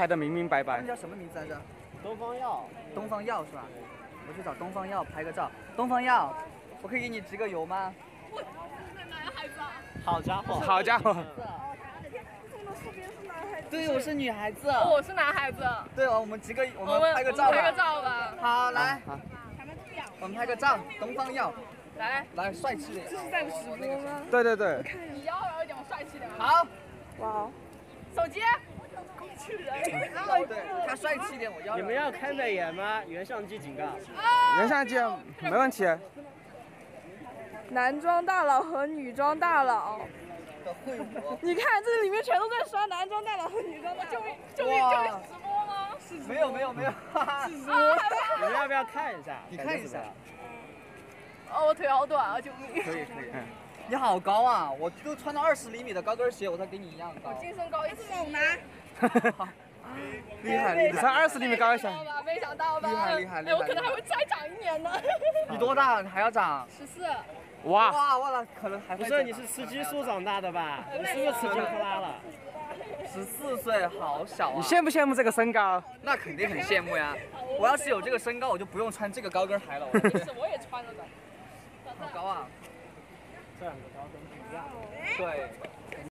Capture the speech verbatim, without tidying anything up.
排得明明白白他们。叫什么名字来着？ 东方药， 东方药是吧？我去找东方药拍个照。东方药，我可以给你直个邮吗？ 我是男孩子啊。 好家伙， 好家伙！ 对，我是女孩子。 哦，我是男孩子。 对哦，我们几个，我们我们拍个照吧。 我们拍个照吧。 好，来， 好， 我们拍个照。东方药， 来， 来，帅气点。 这是在直播吗？ 对对对， 你妖娆一点，我帅气点。 好。 哇哦。手机。工具人。 对，他帅气点，我要。 你们要开美颜吗？原相机警告。 原相机没问题。 男装大佬和女装大佬。 的会武。 你看这里面全都在刷男装大佬和女装大佬，救命救命救命！直播吗？是没有没有没有，哈哈。 直播。 你们要不要看一下？ 你看一下。 哦，我腿好短啊！救命！ 可以可以。你好高啊！我都穿到二十厘米的高跟鞋，我才跟你一样高。 我净身高一尺。猛男。 厉害厉害！ 你才二十厘米高一些。 没想到吧？ 厉害厉害厉害！ 哎，我可能还会再长一年呢。 你多大？你还要长？ 十四。 哇哇哇了，可能还会。 不是，你是吃激素长大的吧？你是不是吃金克拉了？ 十四岁，好小啊！ 你羡不羡慕这个身高？ 那肯定很羡慕呀！我要是有这个身高，我就不用穿这个高跟鞋了。 是，我也穿了的。 好高啊！ 这两个高跟不一样。 对。